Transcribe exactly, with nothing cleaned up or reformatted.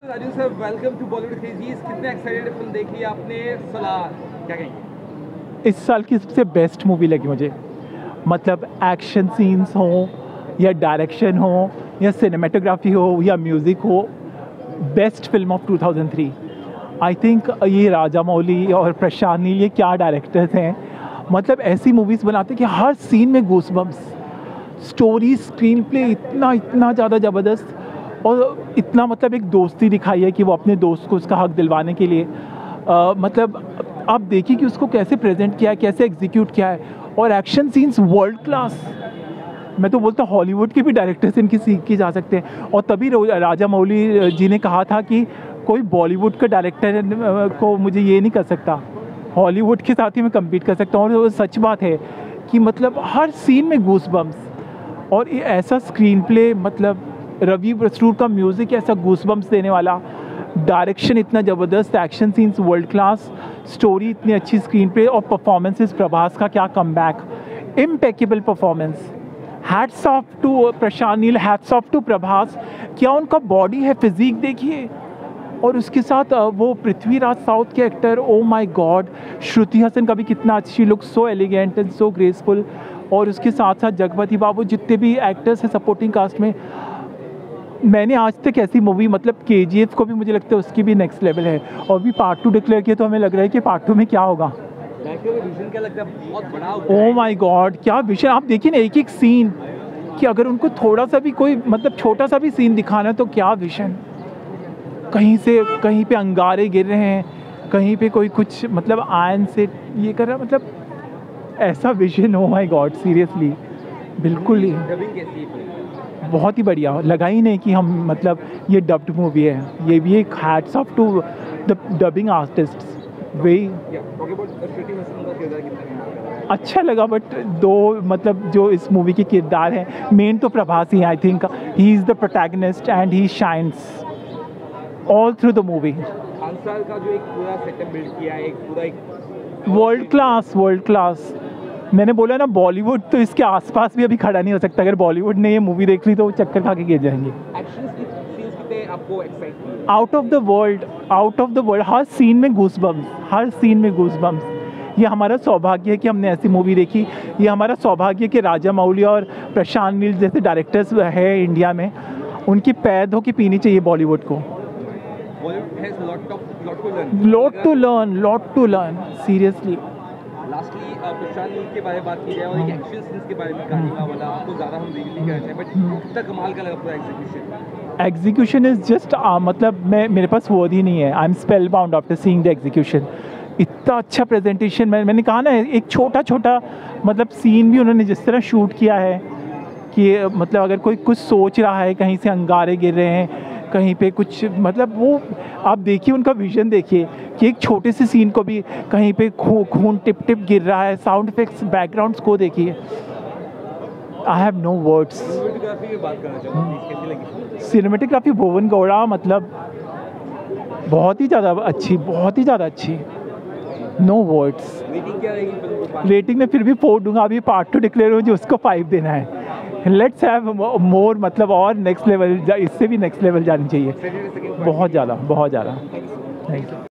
Raju sir, welcome to Bollywood crazies. कितने excited film देखी आपने? सलार, क्या कहेंगे? इस साल की सबसे बेस्ट मूवी लगी मुझे। मतलब एक्शन सीन्स हो या डायरेक्शन हो या सिनेमेटोग्राफी हो या म्यूज़िक हो, best film of two thousand three. I think ये राजा मौली और प्रशांत नील, ये क्या डायरेक्टर्स हैं। मतलब ऐसी मूवीज़ बनाते हैं कि हर सीन में गूज़बम्प्स, स्टोरी, स्क्रीन प्ले इतना इतना ज़्यादा ज़बरदस्त, और इतना मतलब एक दोस्ती दिखाई है कि वो अपने दोस्त को उसका हक दिलवाने के लिए आ, मतलब आप देखिए कि उसको कैसे प्रेजेंट किया है, कैसे एग्जीक्यूट किया है, और एक्शन सीन्स वर्ल्ड क्लास। मैं तो बोलता हूँ हॉलीवुड के भी डायरेक्टर से इनकी सीख की जा सकते हैं। और तभी राजा मौली जी ने कहा था कि कोई बॉलीवुड का डायरेक्टर को मुझे ये नहीं कर सकता, हॉलीवुड के साथ ही मैं कम्पीट कर सकता हूँ। और वो सच बात है कि मतलब हर सीन में गूज़बम्प्स, और ये ऐसा स्क्रीन प्ले, मतलब रवि बसरूर का म्यूज़िक ऐसा गूज़बम्प्स देने वाला, डायरेक्शन इतना ज़बरदस्त, action scenes world class, story इतनी अच्छी, स्क्रीन प्ले और परफॉर्मेंसेस। प्रभास का क्या comeback, impeccable performance. Hats off to Prashanth Neel, hats off to Prabhas. क्या उनका बॉडी है, फिजिक देखिए। और उसके साथ वो पृथ्वीराज साउथ के actor, oh my god, Shruti Haasan का भी कितना अच्छी look, so elegant and so graceful. और उसके साथ साथ जगपति बाबू, जितने भी एक्टर्स हैं सपोर्टिंग कास्ट में, मैंने आज तक ऐसी मूवी, मतलब के जी एफ को भी मुझे लगता है उसकी भी नेक्स्ट लेवल है। और भी पार्ट टू डिक्लेयर किया, तो हमें लग रहा है कि पार्ट टू में क्या होगा। विजन क्या लगता है? बहुत बड़ा। ओ माय गॉड, क्या विजन। आप देखिए ना एक एक सीन, कि अगर उनको थोड़ा सा भी कोई मतलब छोटा सा भी सीन दिखाना है तो क्या विजन। कहीं से कहीं पे अंगारे गिर रहे हैं, कहीं पे कोई कुछ मतलब आयन से ये कर रहा है, मतलब ऐसा vision. Oh my god, seriously बिल्कुल ही बहुत ही बढ़िया। लगा ही नहीं कि हम मतलब ये डब्ड मूवी है। ये भी एक hats off to the dubbing artists. वे अच्छा लगा, बट दो मतलब जो इस मूवी के किरदार हैं, मेन तो प्रभास ही, I think he is the protagonist and he shines all through the movie. Answer का जो एक पूरा सेटअप बिल्ड किया है, एक पूरा एक वर्ल्ड क्लास, वर्ल्ड क्लास। मैंने बोला ना, बॉलीवुड तो इसके आसपास भी अभी खड़ा नहीं हो सकता। अगर बॉलीवुड ने ये मूवी देख ली तो वो चक्कर खा के गिर जाएंगे। आपको excite out of the world, out of the world. हर सीन में गूज़बम्प्स, हर सीन में गूज़बम्प्स। ये हमारा सौभाग्य है कि हमने ऐसी मूवी देखी। ये हमारा सौभाग्य है कि राजा मौली और प्रशांत नील जैसे डायरेक्टर्स है इंडिया में, उनकी पैर धो के पीनी चाहिए बॉलीवुड को। Lot to learn, lot to learn, seriously. Lastly Prashanth Neel के बारे में बात की जाए और एक एक्शन सीन्स के बारे में कहानी वाला, आपको ज़्यादा हम रिवील नहीं करना चाहिए, बट कितना कमाल का लगा पूरा एग्जीक्यूशन। एग्जीक्यूशन इज़ जस्ट मतलब मैं मेरे पास वर्ड ही नहीं है। I am spellbound after seeing the execution. इतना अच्छा प्रेजेंटेशन। मैं मैंने कहा ना, एक छोटा छोटा मतलब सीन भी उन्होंने जिस तरह शूट किया है कि मतलब अगर कोई कुछ सोच रहा है, कहीं से अंगारे गिर रहे हैं, कहीं पे कुछ, मतलब वो आप देखिए उनका विजन देखिए कि एक छोटे से सीन को भी कहीं पे खून खून टिप टिप गिर रहा है, साउंड इफेक्ट्स, बैकग्राउंड्स को देखिए। I have no words. Cinematography Bhuvan Gowda, मतलब बहुत ही ज़्यादा अच्छी, बहुत ही ज़्यादा अच्छी। No words. रेटिंग क्या रहेगी? रेटिंग में फिर भी फोर दूंगा। अभी पार्ट टू डिक्लेयर हो, जो उसको फाइव देना है। लेट्स हैव मोर, मतलब और नेक्स्ट लेवल, इससे भी नेक्स्ट लेवल जानी चाहिए। बहुत ज़्यादा, बहुत ज़्यादा। Thank you.